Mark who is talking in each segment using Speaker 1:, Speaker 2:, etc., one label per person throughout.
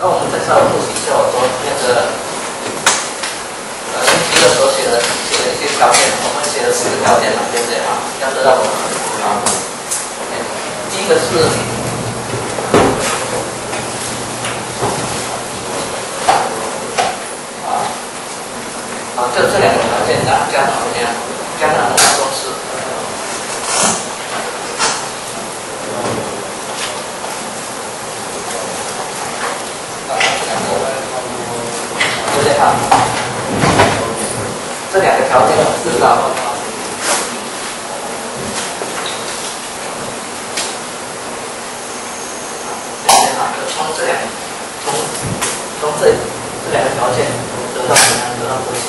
Speaker 1: 那我们再稍微复习一下我昨那个星期二所写的一些条件，我们写了4个条件嘛，对不对啊？要得到第一个是就这2个条件，然后加上怎么样？加上公式。对不对啊？这2个条件知道吗？对不对啊？就从这2个条件得到怎么样？得到公式。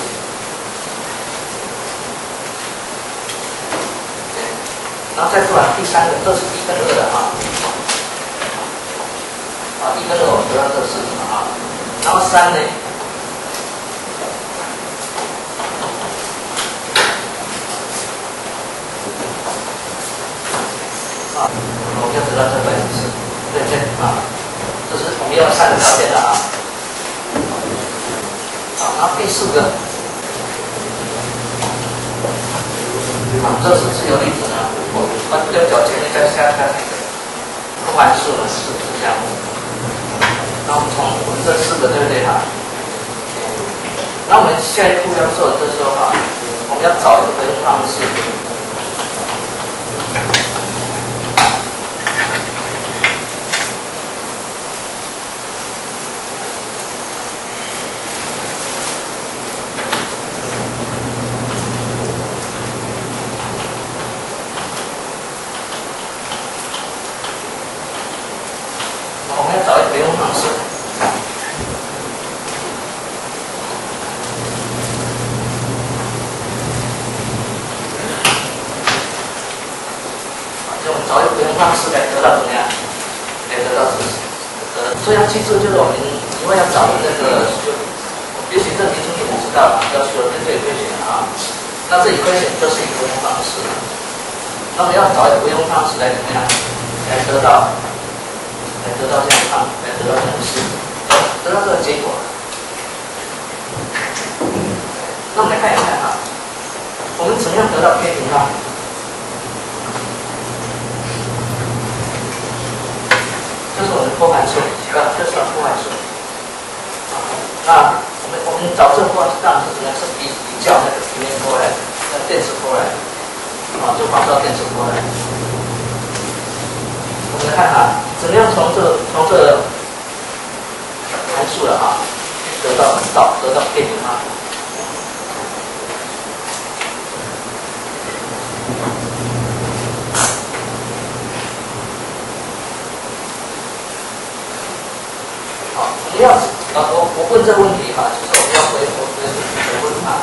Speaker 1: 然后再做完第3个，这是1跟2的啊。1跟2我们得到这个式子啊。然后3呢？我们就得到这个式，对不对啊？这是我们要3个条件的啊。好，然后第4个，这是自由粒子呢，我右脚前面再加那个不函数呢是这样。那我们从我们这4个对不对哈？那我们下一步要做的就是说哈，我们要找一个回应方式。我们要找一个回应方式。找一个回应方式来得到怎么样？来得到所以要记住，就是我们因为要找的那个，也许这题目你们知道了，要求跟这个规选啊。那这一规选就是一个回应方式。那么要找一个回应方式来怎么样？来得到这样来得到这样的式，得到这个结果。那我们来看一看啊，我们怎么样得到 K 平方？这是我们的波函数，这是波函数。那我们找这个波函数当然是怎么样？是比较那个平面波来，电磁波来，就仿照电磁波来。我们来看哈，怎么样从这个函数了啊，得到 K 平方。我问这个问题哈，就是我们要回问他。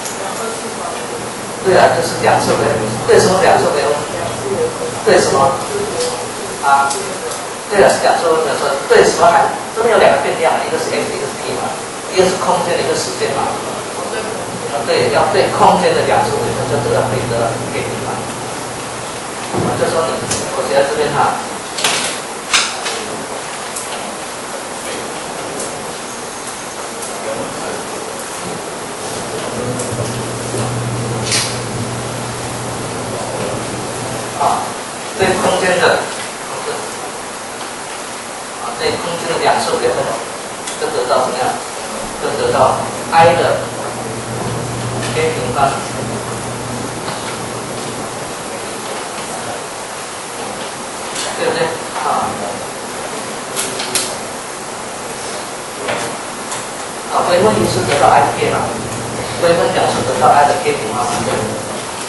Speaker 1: 对啊，就是2次回问。对什么2次回问？对什么？啊？对了，是2次回问的说对什么函？这边有2个变量，一个是 x， 一个是 t 嘛，一个是空间的，一个时间嘛。对，要对空间的2次回问就可以得到 k 平方。就说我写在这边哈。对空间的，对空间的2次回问，就得到怎么样？就得到 I 的 K 平方，对不对？回问一次得到 I 的 K 嘛，回问2次得到 I 的 K 平方嘛，对不对？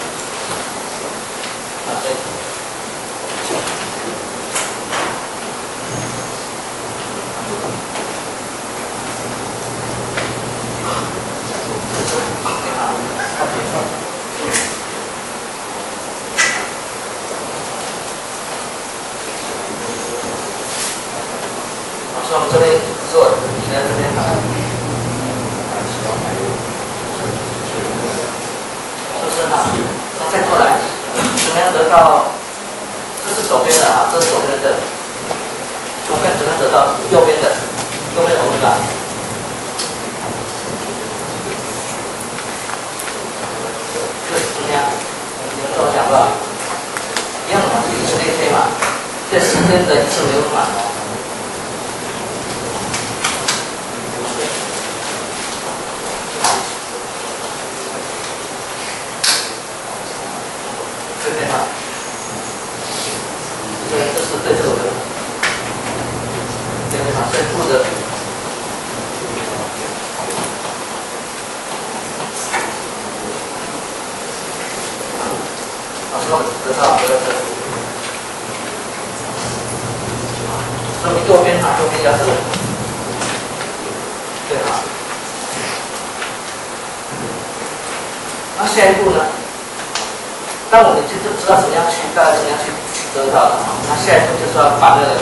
Speaker 1: 对。所以我们这边做，你在这边看，就是哈，再过来，怎么样得到？这是左边的啊，这是左边的，左边怎么样得到右边的？右边我下一步呢？当我们就知道怎么样去，大概怎么样去得到的啊。那下一步就是要把那个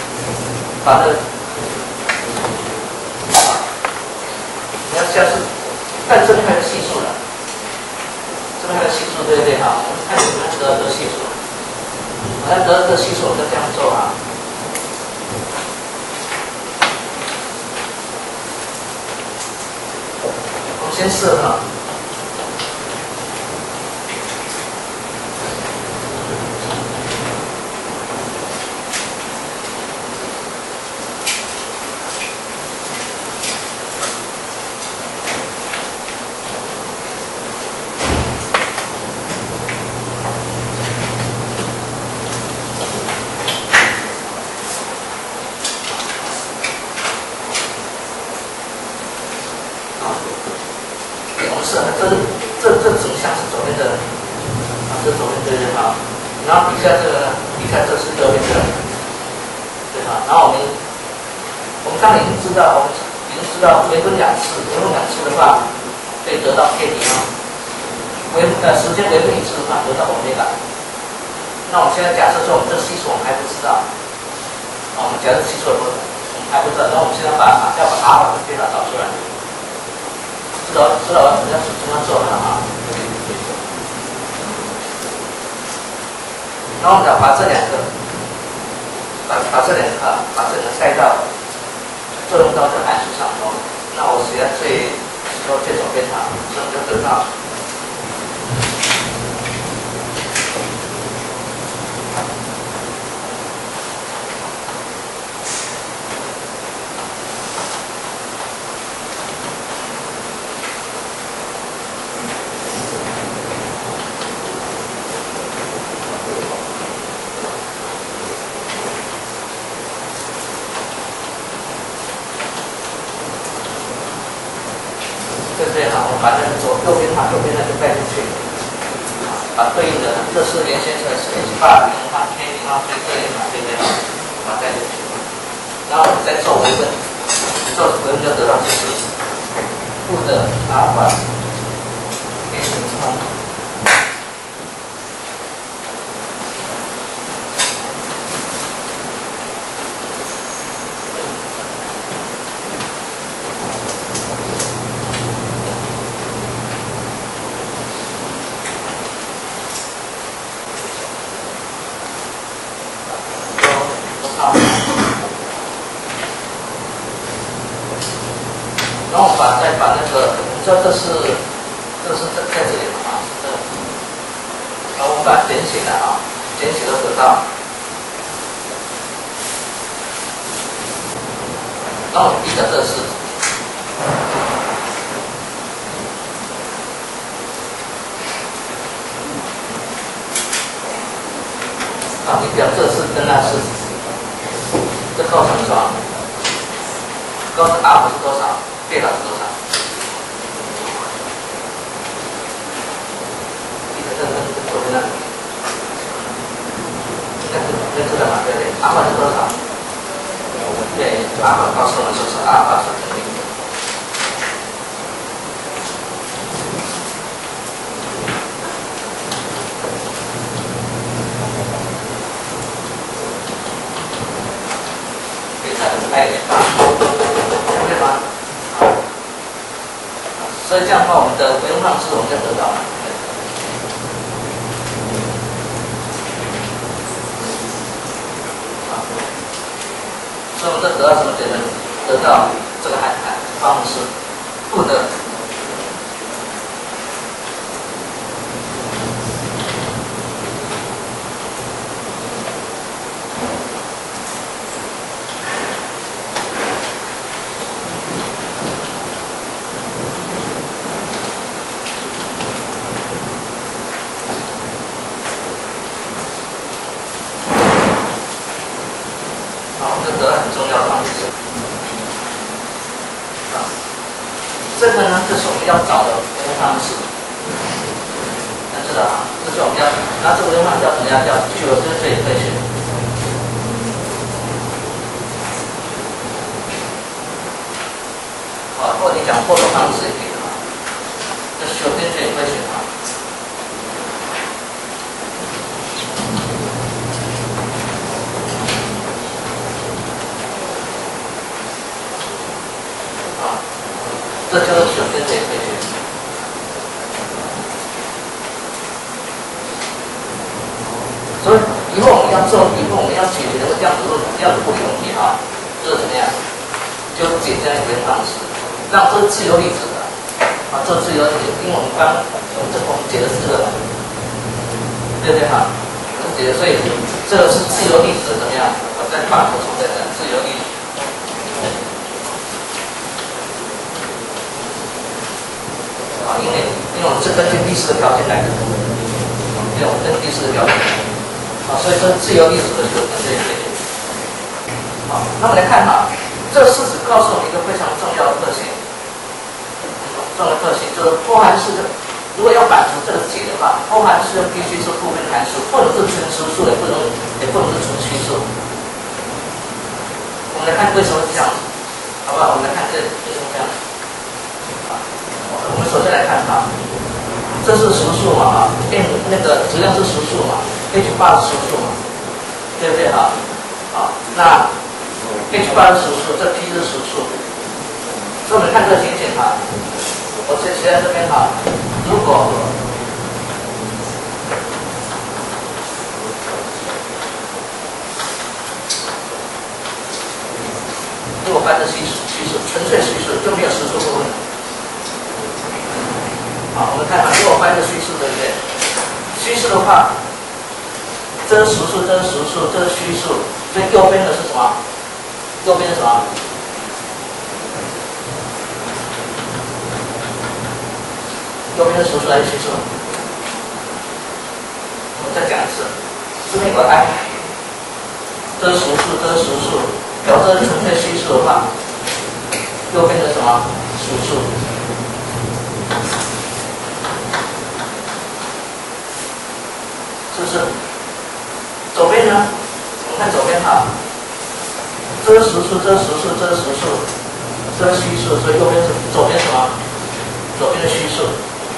Speaker 1: 你要下次看这边还有系数的，这边还有系数，对不对哈？我们看怎么样得到这个系数。我要得到这个系数，我就这样做啊。我们先试哈。这指向是左边的，这左边对对哈，然后底下这个呢，底下这是右边的，对哈，然后我们刚才已经知道，微分两次的话，可以得到 k 点啊，时间微分一次的话得到欧米伽。那我们现在假设说我们这系数我们还不知道，我们假设系数我们还不知道，那我们现在要把阿尔法跟贝塔找出来。知道怎么样做的啊？然后我们要把这两个，把这两个带到作用到这个函数上头。那我写在最左边它，所以我们就得到。对不对哈？我把那个右边那个带进去，把对应的这是连线出来是 h8 0号 k 0号，所以这里嘛，对不对？把它带进去，然后我们再做微分，就得到就是负的阿尔法 k 0号。然后再把那个，这是在这里啊，然后我们把它点起来啊，点起来得到，然后我们比较这是，你比较这是跟那是，这构成什么？构成阿尔法是多少？贝塔是多少？左边那里，那知道吗？对不对？阿尔法是多少？对，阿尔法告诉我们说是阿尔法是肯定的。贝塔是8.8，对吗？所以这样的话，我们的微分方式我们就得到了。所以我们这得到什么结论？得到这个方式负的这个呢，这是我们要找的微分方式，大家知道啊？这是我们要，那这个微分方式叫什么呀？叫聚合跟最科学。或者你讲获得方式也可以啊，这聚合跟最科学啊。 这叫做选跟随推选。所以以后我们要做，以后我们要解决的这样子物理问题啊，就是怎么样？就解这样一个方式，让这自由粒子的啊，这自由粒子，因为我们解的是这个，对不对哈？解的，所以这个是自由粒子怎么样？我再放补充在这自由粒子。啊，因为我们是根据第四个条件来的，因为我们根据第四个条件。啊，所以这自由粒子的这个这一类。好，那么来看哈，这个式子告诉我们一个非常重要的特性，就是波函数的，如果要满足这个解的话，波函数必须是部分函数，或者是纯实数，也不能是纯虚数。我们来看为什么是这样子，好不好？我们来看这为什么这样子。啊，我们首先来看哈，这是实数嘛啊，那个质量是实数嘛。H8 是实数嘛，对不对哈？好，那 H8 是实数，这 P 是实数，所以我们看这个情形哈，我写在这边哈，如果翻成虚数，纯粹虚数就没有实数部分。好，我们看看，如果翻成虚数，对不对？虚数的话。这是实数，这是实数，这是虚数，所以右边的是什么？右边是什么？右边是实数还是虚数？我们再讲一次，这边有个 i， 这是实数，这是实数，表示这是纯粹虚数的话，右边是什么？实数。是不是？左边呢？我们看左边哈，这是实数，这是实数，这是实数，这是虚数，所以右边是左边什么？左边的虚数。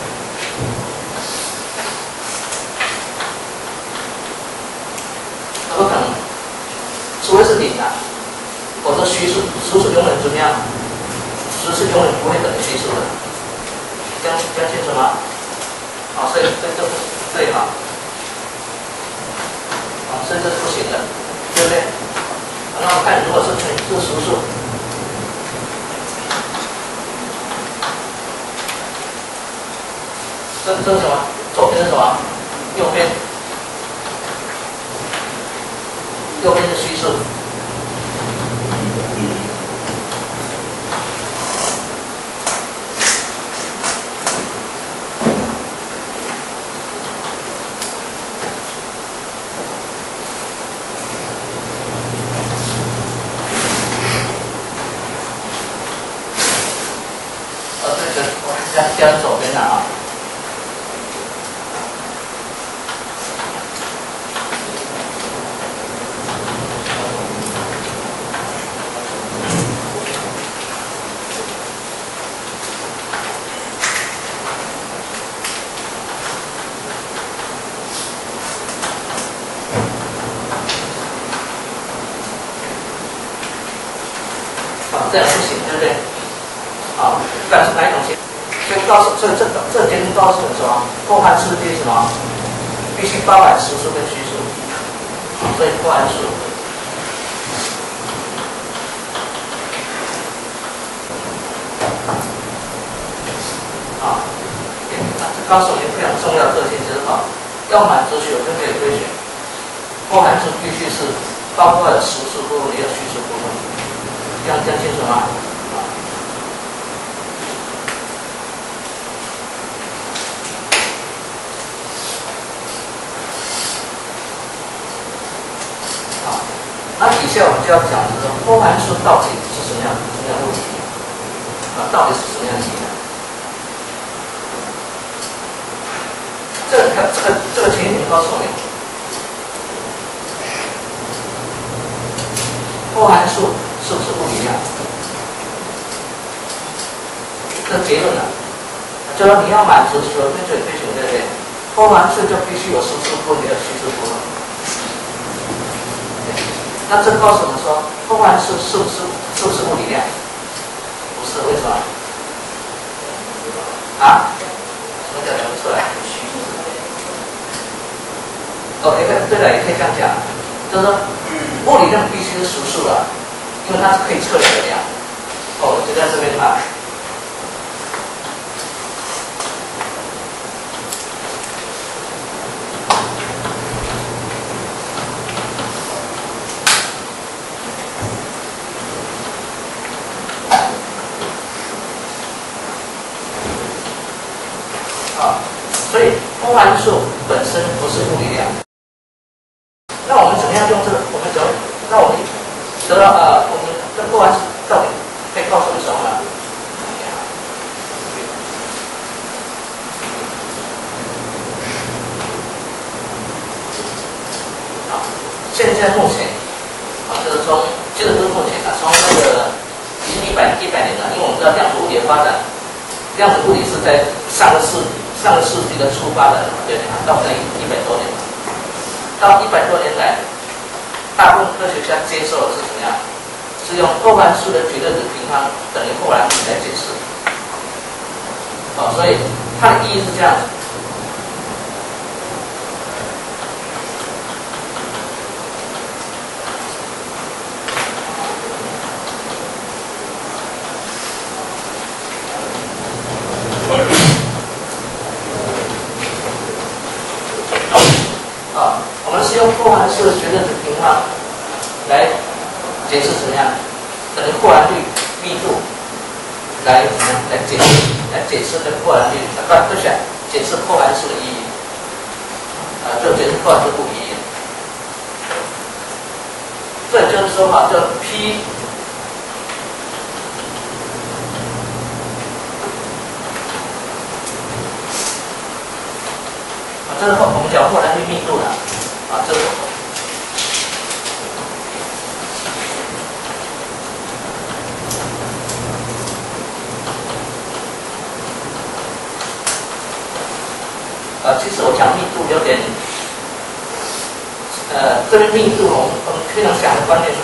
Speaker 1: 不可能，除非是零啊，否则虚数，实数永远怎么样？实数永远不会等于虚数的，这样清楚吗？好，所以这对哈。所以这是不行的，对不对？那我们看，如果是实数，这是什么？左边是什么？右边是虚数。加左边的啊。这样不行，对不对？啊，不管是哪一种形。所以这结论告诉我们什么？波函数必须什么？必须包含实数跟虚数。所以波函数告诉我们非常重要的特性，就是要满足有分可以推选，波函数必须是包括了实数部分也有虚数部分，这样清楚吗？那底下我们就要讲这个波函数到底是什么样的物体啊？到底是什么样的体呢？这个情形告诉我们，波函数是不是物理量？这结论呢，就说你要满足所分水推选，对不对？波函数就必须有实数部分，也有虚数部分。那这告诉我们说，波函数是不是物理量？不是，为什么？ 啊？什么叫量不出来？哦，对了，也可以这样讲，就是说物理量必须是实数的，因为它是可以测量的量。哦，就在这边啊。所以波函数本身不是物理量。那我们怎么样用这个？我们那我们得到我们这波函数到底可以告诉我们什么呢？现在目前就是从这个是目前从那个已经100年了，因为我们知道量子物理的发展，量子物理是在上个世纪的出发的，对不对？到那100多年了，到100多年来，大部分科学家接受的是怎么样？是用波函数的绝对值平方等于霍兰比来解释。所以它的意义是这样子。我们是用波函数的绝对值平方来解释怎么样，等于霍兰率密度来怎么样来解释这个霍兰率，不是解释波函数的意义，就解释波函数不意义。这就是说就 P。这是我们讲霍兰率密度的这是其实我讲密度有点这边密度我们非常想的观念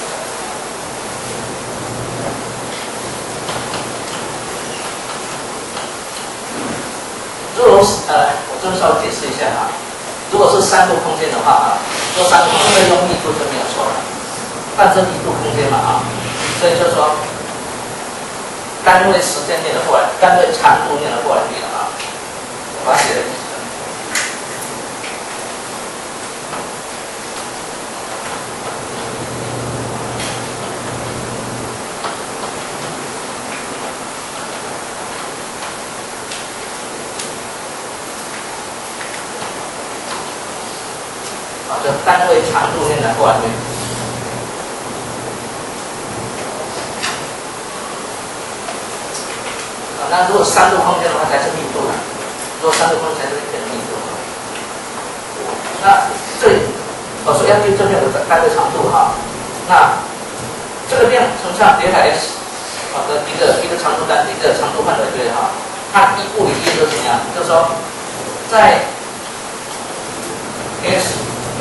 Speaker 1: 如果我这边稍微解释一下如果是3度空间的话说3度空间用密度就没有错了，但是1度空间嘛所以就是说单位时间内的霍兰，单位长度内的霍兰率我把它写了。就单位长度内的霍兰率。那如果3度空间的话才是密度了，如果3度空间才是密度。那这里我说要对这边的单位长度那这个量乘上德海 S 的一个长度单一个长度范围对它物理意义是怎么样？就是说在 S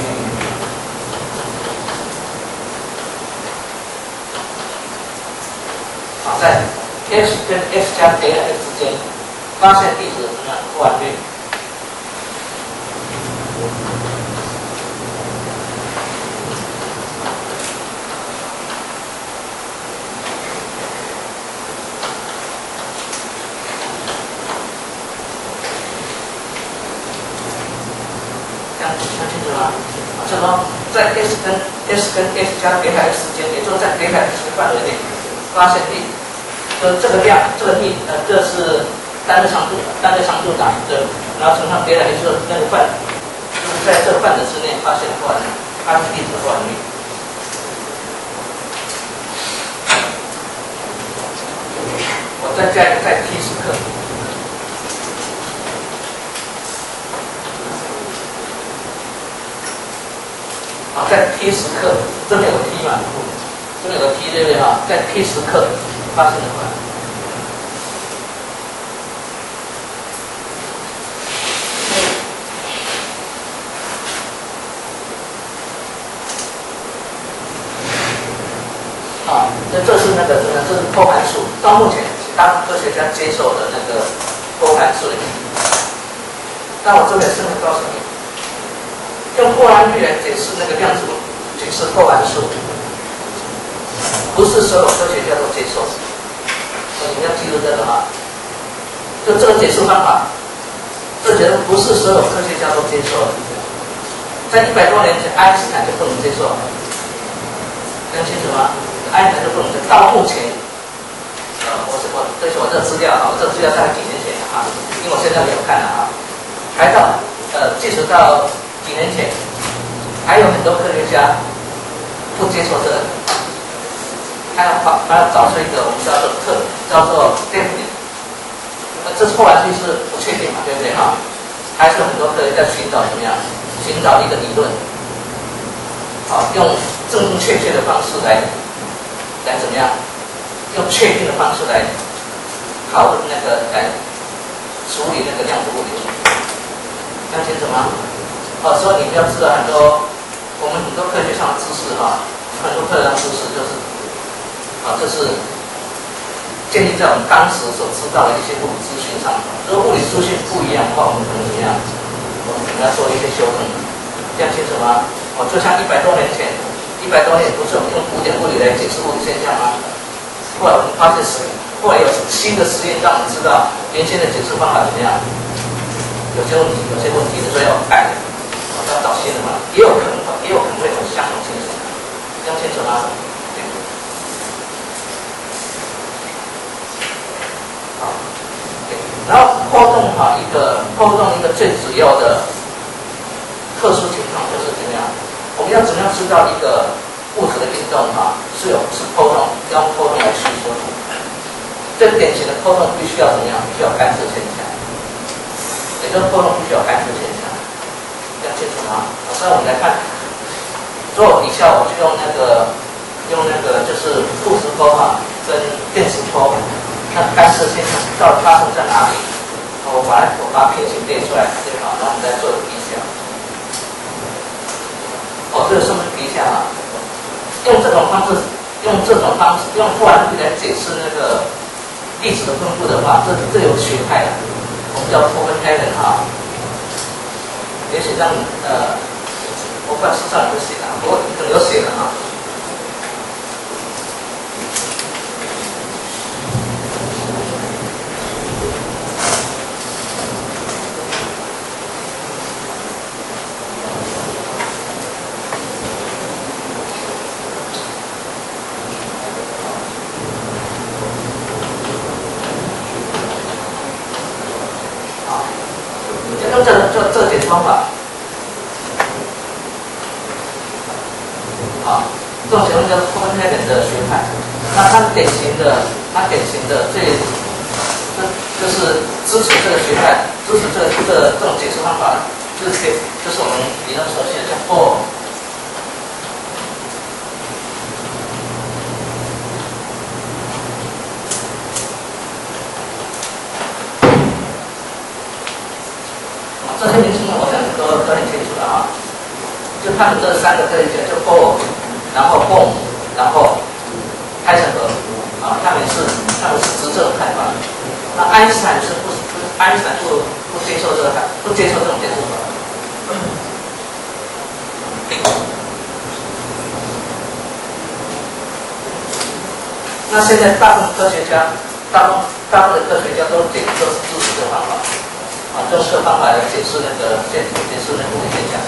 Speaker 1: 在 S 跟 S 加 A 的 X 之间发现地址的什么霍兰率？这样清楚吗？就是说在 S 跟 S 加 A 的 X 之间，也就是在 A 的 X 的范围内发现地址。这个量，这个这是单位长度对，然后乘上别的就是那个范，就是在这个范围之内发现的霍兰率，它是地址的霍兰率。我再加一个在 T 时刻，在 T 时刻，这边有个 T 嘛，这边有个 T 对不对在 T 时刻发现的霍兰率。这是那个这是波函数，到目前其他科学家接受的那个波函数里面。那我这边是会告诉你，用波函率来解释那个量子解释波函数，不是所有科学家都接受。你们要记住这个啊，就这个解释方法，这绝对不是所有科学家都接受的。在100多年前，爱因斯坦就不能接受，听清楚吗？爱因斯坦就不能接受。到目前，对不起，我这个资料啊，我这个资料大概几年前啊，因为我现在没有看了啊。还到即使到几年前，还有很多科学家不接受这个，还要找出一个我们叫做 definite， 这后来就是不确定嘛，对不对哈？还是很多科学家寻找怎么样？寻找一个理论，好，用正正确确的方式来怎么样？用确定的方式来讨论来处理那个量子物理。听清楚吗？所以你们要知道我们很多科学上的知识很多科学上的知识这是建立在我们当时所知道的一些物理资讯上。如果物理资讯不一样的话，我们可能怎么样？我们可能要做一些修正。这样清楚吗？就像100多年前，100多年不是我们用古典物理来解释物理现象吗？后来我们发现后来有新的实验让我们知道原先的解释方法怎么样。有些问题的时候要改，要找新的嘛，也有可能会有相同性质，这样清楚吗？对。好，对。然后波动一个最主要的特殊情况就是怎么样？我们要怎么样知道一个物质的运动是波动，要用波动来叙说。最典型的波动必须要怎么样？必须要干涉现象。也就是波动必须有干涉现象，这样清楚吗？所以我们来看，以下我就用那个就是负值波跟电磁波，那干涉现象到底发生在哪里？我把它平行列出来，对吧？然后我们再做比较。这个是不是比较用这种方式，用波函率来解释那个粒子的分布的话，这有学派的。我们叫破分开人也许让我不知道书上有没有写的，不过可能有写的用这点方法，这种情况叫做破分开人的学派。那它典型的就是支持这个学派，支持这种解释方法，就是我们比较熟悉的叫波。这些名称我想都很清楚了就他们这3个科学家，就波尔，然后蹦，然后海森堡他们是持这种看法。那爱因斯坦不接受这种解释法。那现在大部分的科学家都是支持这个方法。用这个方法来解释那个物理现象。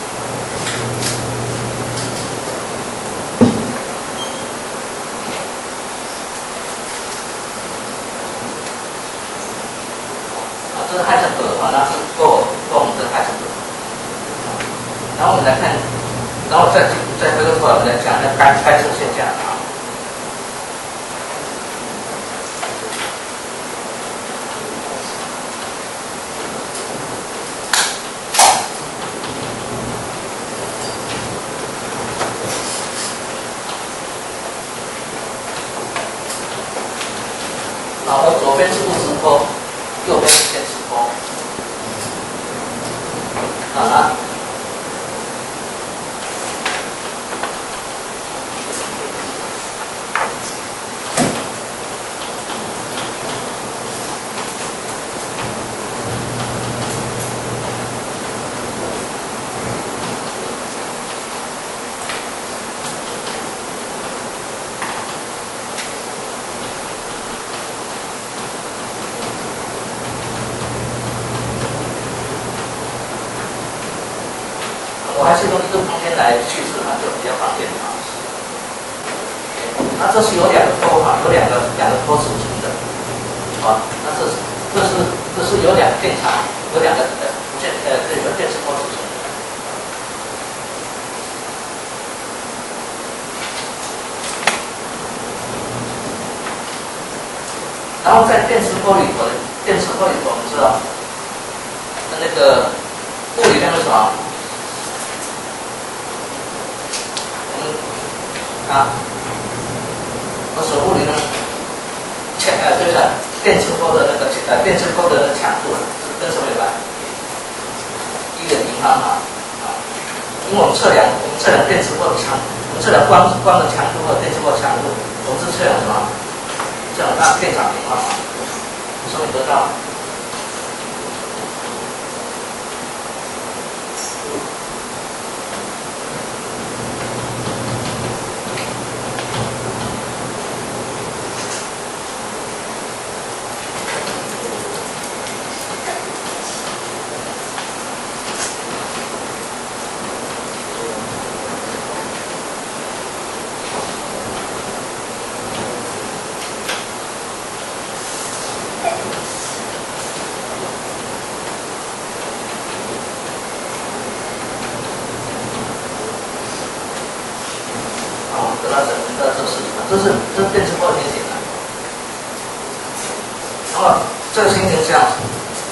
Speaker 1: 这是海森堡那是波尔的海森堡。然后我们来看，然后再回过头来我们来讲那干涉现象然后左边是物质波，右边是电磁波。 较方便啊。那这是有两个坡哈，有两个坡组成的，啊，那这是有两个电场，有两个这个电磁波组成的。然后在电磁波里头，我们知道，那个物理量是什么？我所物理量就是电磁波的那个强度是跟什么有关？一个平方啊，因为我们测量电磁波的强，我们测量光的强度和电磁波的强度，我们是测量什么？这样它电场平方啊，所以得到。这电磁波的情形呢？那么这个情形是这样子。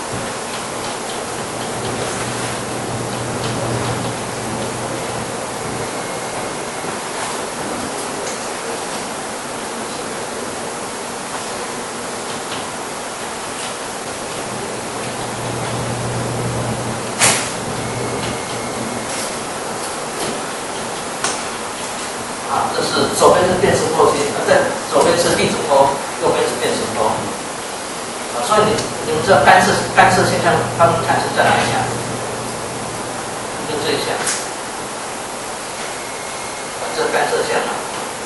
Speaker 1: 这是左边是电磁波机，在左边是粒子波，右边是电磁波。所以你们知道干涉现象它们产生在哪一项？就这一项，这干涉项啊。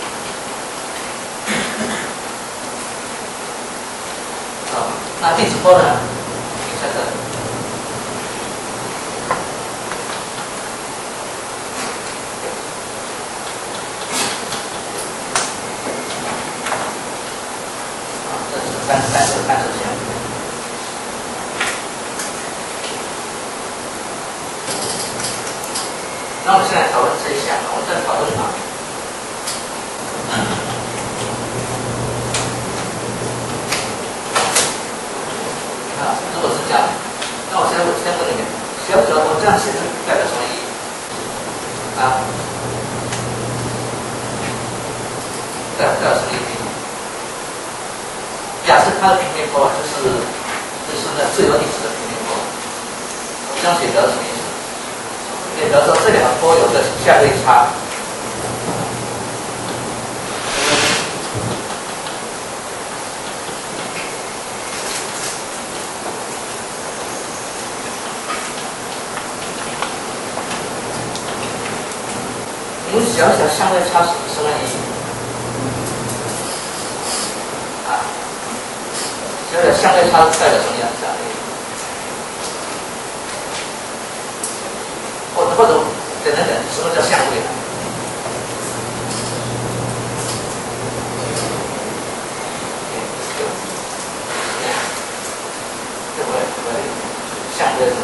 Speaker 1: 那粒子波呢？你猜猜？干涉项。那我们现在讨论这一项，我们在讨论哪？如果是这样，那我先问你们，晓不晓得我这样写代表什么意义？代表什么意义？假设它的平面波就是那自由粒子的平面波，我这样写表示什么意思？也表示说这两个波有个相对差。你们想想相对差是什么意义？这个相对差代表什么样子啊？或者简单讲，什么叫相位呢？对不对？相对是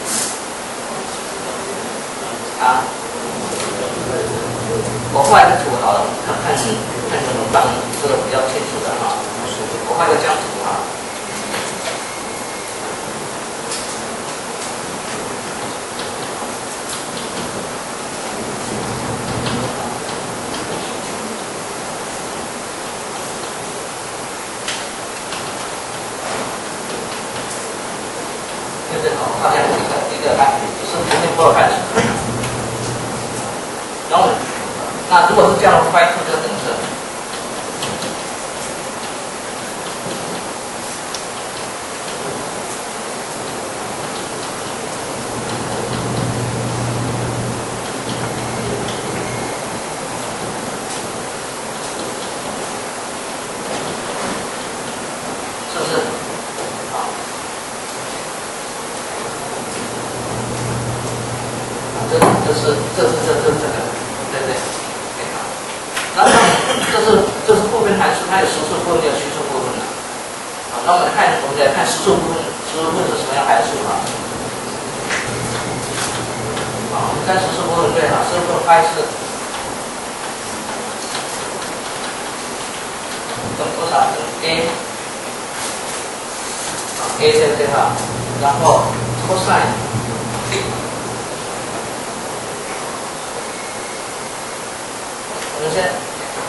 Speaker 1: 我画一个图好了，看能不能让这个比较清楚的哈。我画一个这样图哈。就是好像一个是平面波的开始。然后，那如果是这样的歪出这个等式，是不是？这个，对不对？ 那我们来看实数部分，实数部分是什么样函数啊？我们看实数部分对啊，实数部分派是跟多少？跟 A 对不对哈？然后 cosine。我们先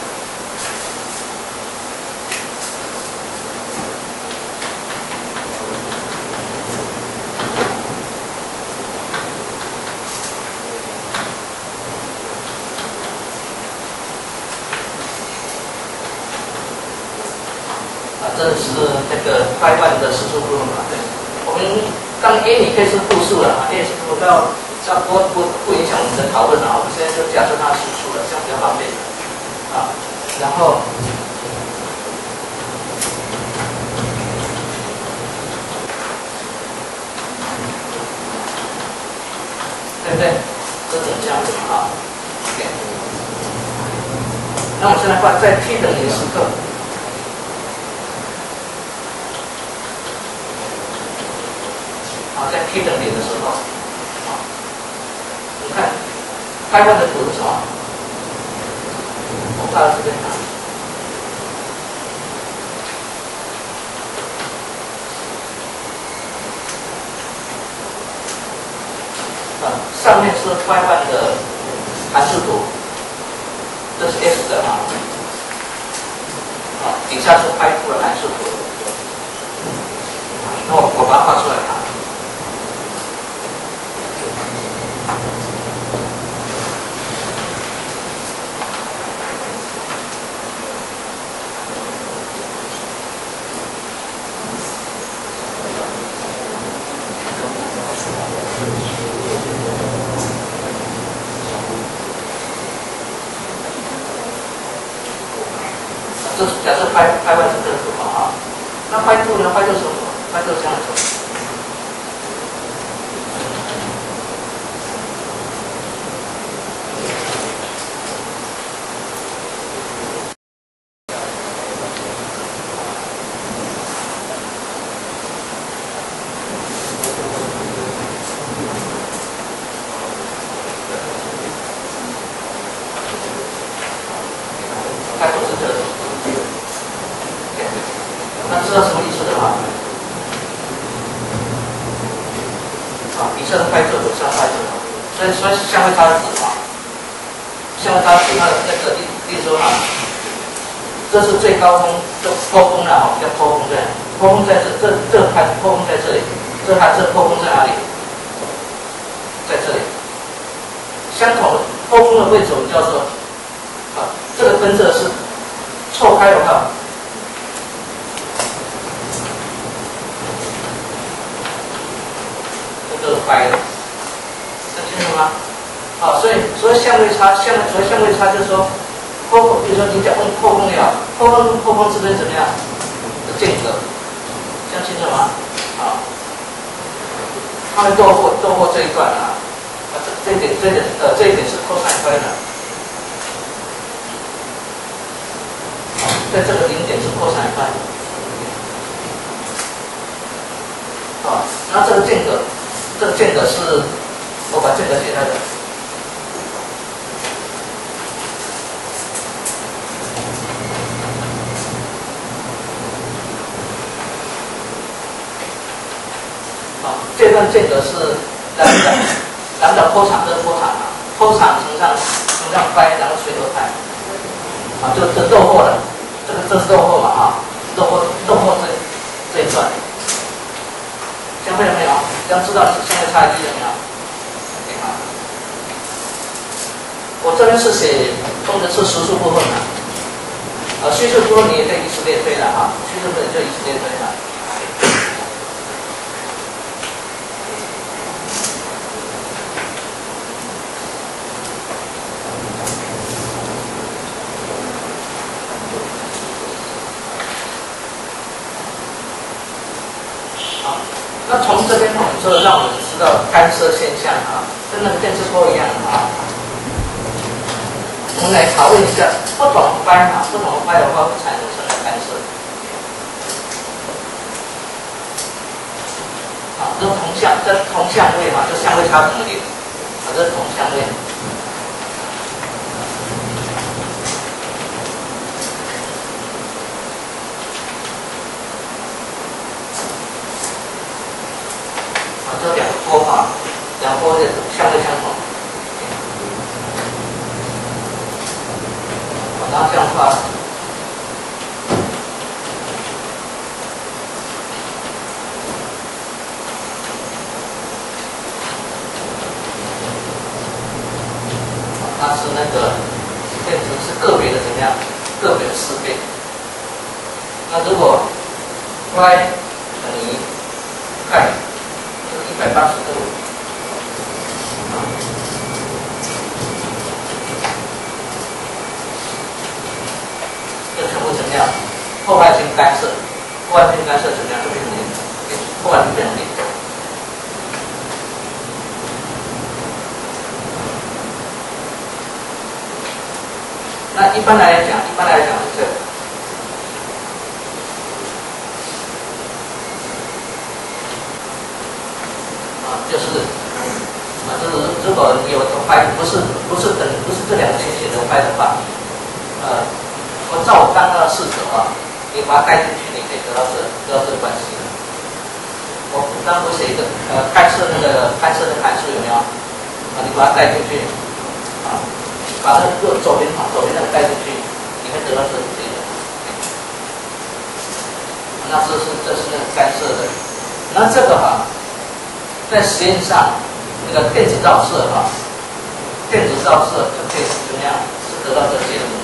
Speaker 1: 这是那个快万的实数部分嘛？对，我们当 A 你可以是复数了啊 ，A 是不影响我们的讨论啊。我们现在就假设它是实数了，这样比较方便啊。然后对不对？这种这样子啊。OK。那我们现在画在 t 等于时刻。在 T 等点的时候，你看开放的图是什么？我画到这边上面是开放的函数图，这是 S 的底下是开出的函数图。那我把它画出来看。这假设拍完是这个图啊，那拍图呢？拍图是什么？拍图这样做。拍图是这个。那知道什么意思的话？底下的拍摄有上拍摄，所以相位差的值相位差的值它的那个，例如说这是最高峰，就坡峰了叫坡峰在，坡峰在这拍坡峰在这里，这坡峰在哪里？在这里。相同的坡峰的位置我们叫做这个分这是错开的话。都是掰的，这清楚吗？所以相位差，所谓相位差就是说，比如说你讲破风也好，破风之间怎么样的间隔，这样清楚吗？它会斗过这一段这一点是 cosine 分的，在这个0点是 cosine 分，那这个间隔。这个间隔是，我把间隔写在这。这段间隔是咱们的坡长跟坡长坡长乘上掰，然后垂头派，这逗号的，这是逗号嘛逗号这一段。相会了没有？这样知道相位差距了没有？我这边是用的是实数部分虚数部分你也可以以此类推了虚数部分就以此类推了。那从这边我们就让我们知道干涉现象跟那个电磁波一样我们来讨论一下不同的掰的话会产生什么干涉。 这同相，这同相位嘛，就相位差等于零，这是同相位。这两波啊，两波的相位相同。然后这样画。它是那个变成是个别的怎么样？个别的4倍。那如果 y 等于派，就是180度。就全部怎么样？破坏性干涉，破坏性干涉怎么样？就变成零，破坏性变成零。那一般来讲是这个。就是如果有的拍不是这两个倾斜的拍的话，我照我刚刚的式子啊，你把它带进去，你可以得到这个关系。我刚不写一个开车的函数有没有？你把它带进去，把那个左边那个带进去，你会得到这个。那这是那个干涉的。那这个在实验上，那个电子照射就可以怎么样？是得到这个结论。